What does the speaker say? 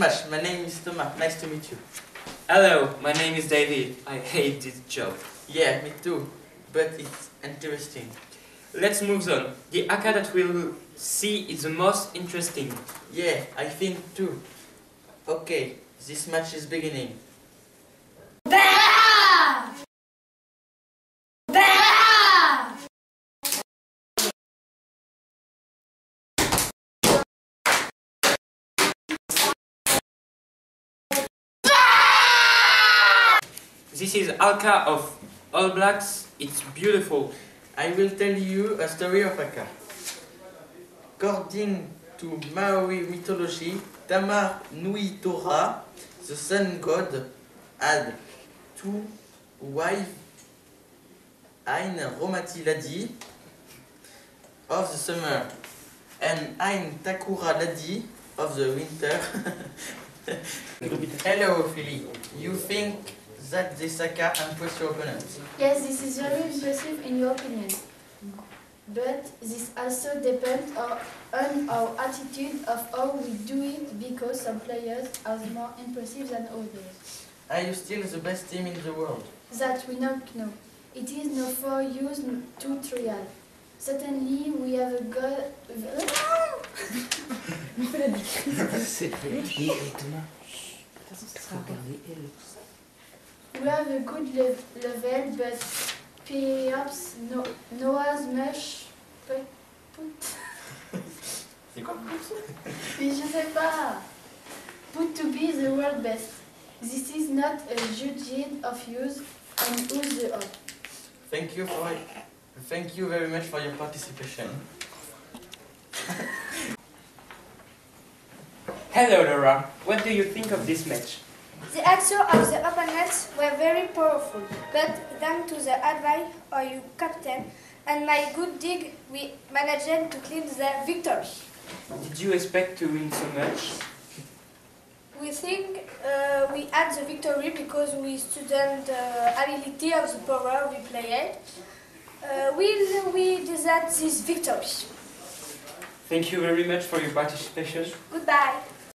much. My name is Thomas. Nice to meet you. Hello, my name is David. I hate this job. Yeah, me too. But it's interesting. Let's move on. The haka that we'll see is the most interesting. Yeah, I think too. Okay, this match is beginning. This is haka of All Blacks. It's beautiful. I will tell you a story of Haka. According to Maori mythology, Tamar Nui Tora, the sun god, had two wives, Ain Romati Ladi of the summer and Ain Takura Ladi of the winter. Hello, Philly. You think that this haka impressed your opponent? Yes, this is very impressive in your opinion. But this also depends on our attitude of how we do it, because some players are more impressive than others. Are you still the best team in the world? That we don't know. It is no for use to trial. Certainly we have a good... We have a good level, but perhaps not as much. C'est quoi? Je sais pas. Put to be the world best. This is not a judging of use and who's the up. Thank you very much for your participation. Hello, Laura. What do you think of this match? The actions of the opponents were very powerful, but thanks to the advice of your captain and my good dig, we managed to claim the victory. Did you expect to win so much? We think we had the victory because we studied the ability of the power we played. Will we deserve this victory? Thank you very much for your participation. Goodbye.